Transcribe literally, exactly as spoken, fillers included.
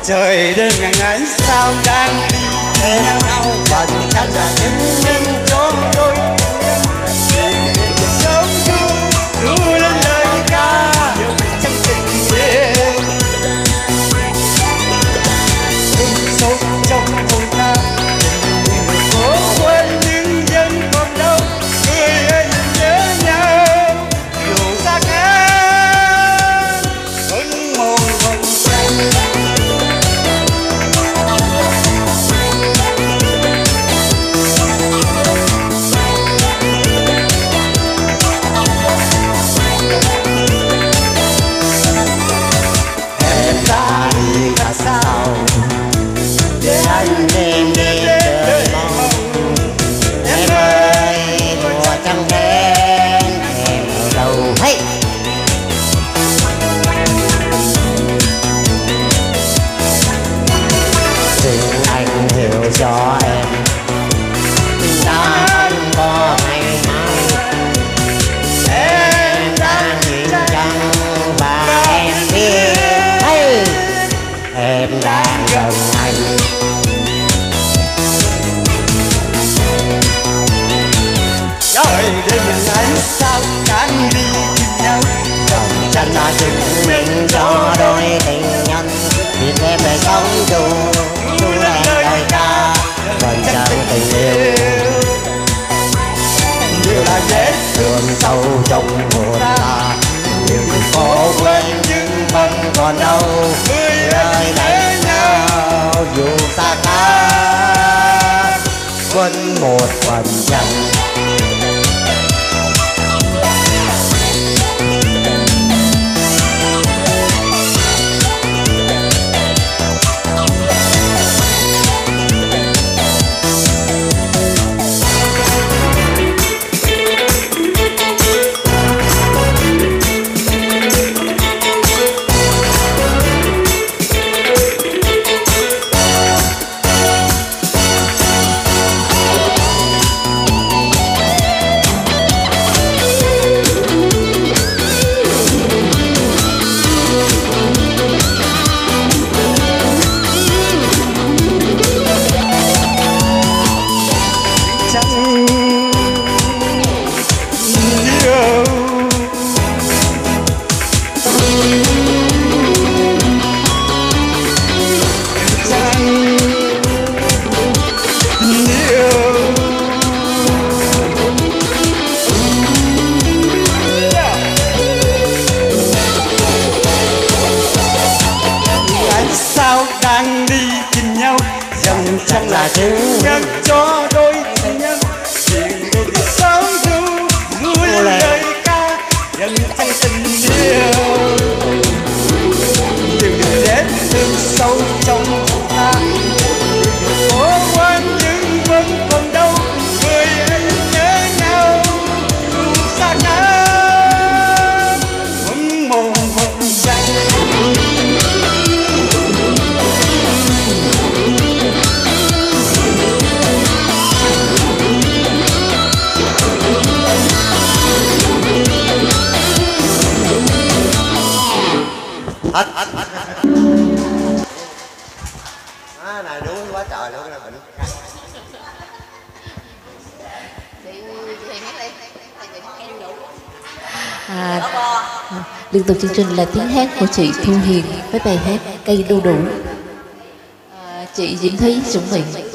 trời đêm ngàn ánh sao đang đi theo nhau, và chúng ta là những minh cho đôi sống chung ru lên lời ca yêu trong tình yêu sâu trong hồn ta. Cố quên những dân còn đâu, người ơi nhớ nhau dù xa cách vẫn một vòng xanh. Em ta đi cả sao để anh đêm đêm đợi mong. Em ơi mùa trăng đen em ở đâu? Hey! Xin anh hiểu cho em đã không có ngày mai. Em đang nhìn trăng và em biết hey! Em đang gần anh. Trời đêm những ánh sao đang đi tìm nhau, dòng tranh là chứng minh cho đôi tình nhân. Vì em về sống dù dù em lời ca vẫn chẳng tình yêu. Điều là vết thương sâu trong hồn ta, điều mình khó quên nhưng vẫn còn đâu. Người ơi lấy nhau dù xa cách vẫn một phần chân. Đang đi tìm nhau, dòng chẳng là chứng nhân cho đôi tình nhân. Chuyện đôi thì sống du ru lên lời ca dần chẳng tình yêu. Điều điều vết thương sâu trong lòng ta, cố quên nhưng vẫn còn đâu. Người ơi nhớ nhau dù xa cách vẫn một vòng xanh. Hết hết hết à, này đúng quá trời luôn là bệnh. À, liên tục chương trình là tiếng hát của chị Thu Hiền với bài hát Cây Đu Đủ. À, chị Diễm Thúy chuẩn bị.